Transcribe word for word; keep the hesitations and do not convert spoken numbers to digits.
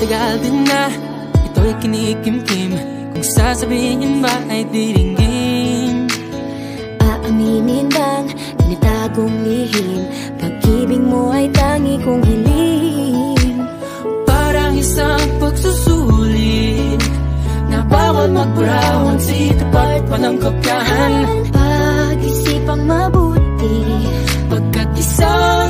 Matagal din na ito'y kinikimkim, kung sasabihin ba ay diringgin. Aaminin bang tinitagong lihim, pag-ibig mo ay tangi kong hiling. Parang isang pagsusulit na bawal magburawan, sitapat walang kopyahan. Pag-isipang mabuti, pagkat isang